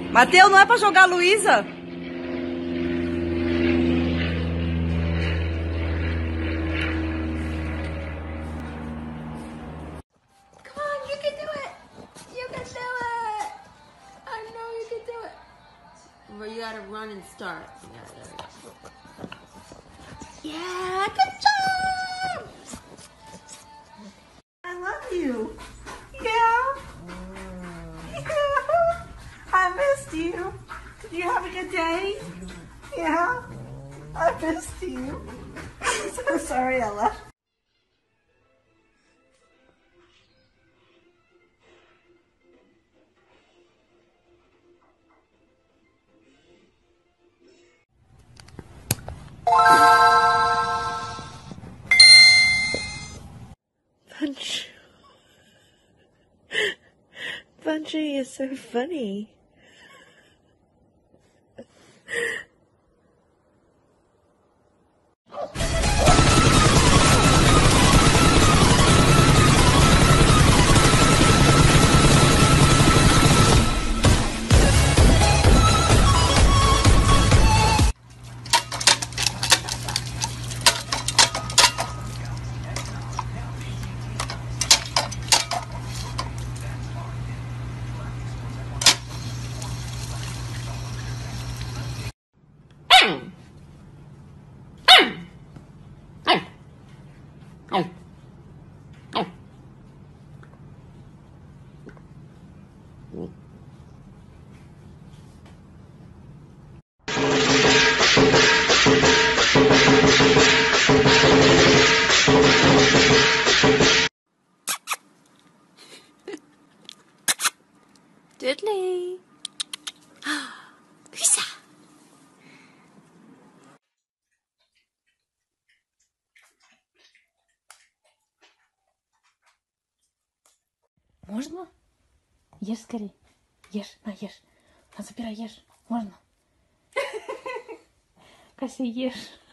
Mateus, não é pra jogar a Luísa? Come on, you can do it! You can do it! I know you can do it. Well, you gotta run and start. Yeah, good job! I love you. Yeah. I missed you. Did you have a good day? Yeah. I missed you. I'm so sorry I left. Punchy is so funny. Diddley. Lisa. Можно? Ешь скорее. Ешь, на, ешь. На, забирай, ешь. Можно? Кася, ешь.